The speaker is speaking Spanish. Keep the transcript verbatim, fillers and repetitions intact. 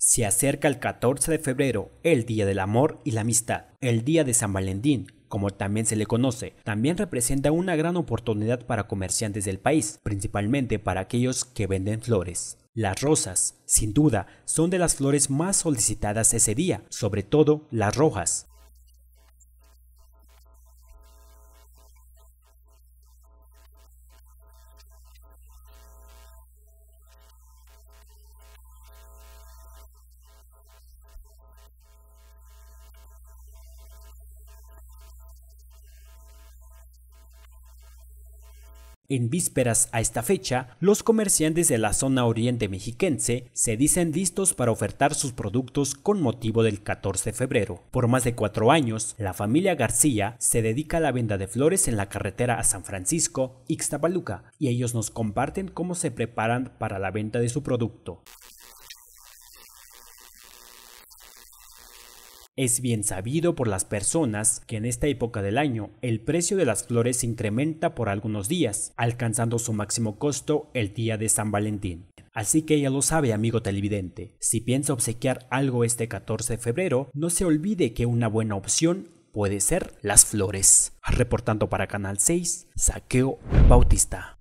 Se acerca el catorce de febrero, el Día del Amor y la Amistad. El Día de San Valentín, como también se le conoce, también representa una gran oportunidad para comerciantes del país, principalmente para aquellos que venden flores. Las rosas, sin duda, son de las flores más solicitadas ese día, sobre todo las rojas. En vísperas a esta fecha, los comerciantes de la zona oriente mexiquense se dicen listos para ofertar sus productos con motivo del catorce de febrero. Por más de cuatro años, la familia García se dedica a la venta de flores en la carretera a San Francisco, Ixtapaluca, y ellos nos comparten cómo se preparan para la venta de su producto. Es bien sabido por las personas que en esta época del año el precio de las flores se incrementa por algunos días, alcanzando su máximo costo el día de San Valentín. Así que ya lo sabe, amigo televidente, si piensa obsequiar algo este catorce de febrero, no se olvide que una buena opción puede ser las flores. Reportando para Canal seis, Saqueo Bautista.